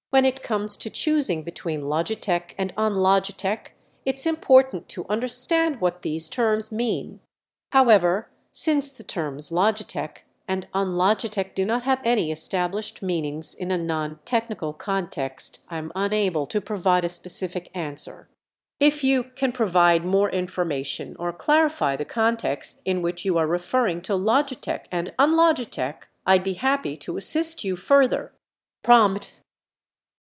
When it comes to choosing between logitech and unlogitech, it's important to understand what these terms mean. However, since the terms logitech and unlogitech do not have any established meanings in a non-technical context, I'm unable to provide a specific answer. If you can provide more information or clarify the context in which you are referring to logitech and unlogitech, I'd be happy to assist you further. Prompt